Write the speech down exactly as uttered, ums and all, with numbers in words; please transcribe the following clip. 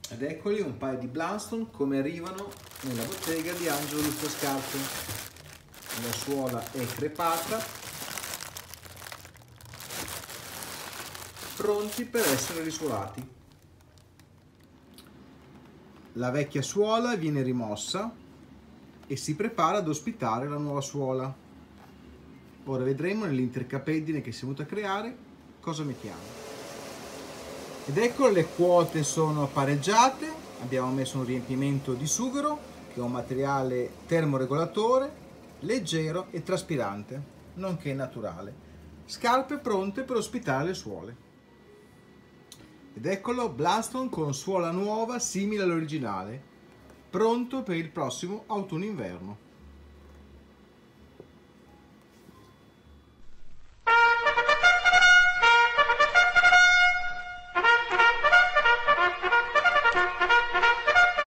Ed eccoli un paio di Blundstone come arrivano nella bottega di Angelo Lustrascarpe. La suola è crepata, pronti per essere risuolati. La vecchia suola viene rimossa e si prepara ad ospitare la nuova suola. Ora vedremo nell'intercapeddine che si è venuta a creare cosa mettiamo. Ed ecco, le quote sono pareggiate, abbiamo messo un riempimento di sughero che è un materiale termoregolatore, leggero e traspirante, nonché naturale. Scarpe pronte per ospitare le suole. Ed eccolo, Blundstone con suola nuova simile all'originale, pronto per il prossimo autunno-inverno.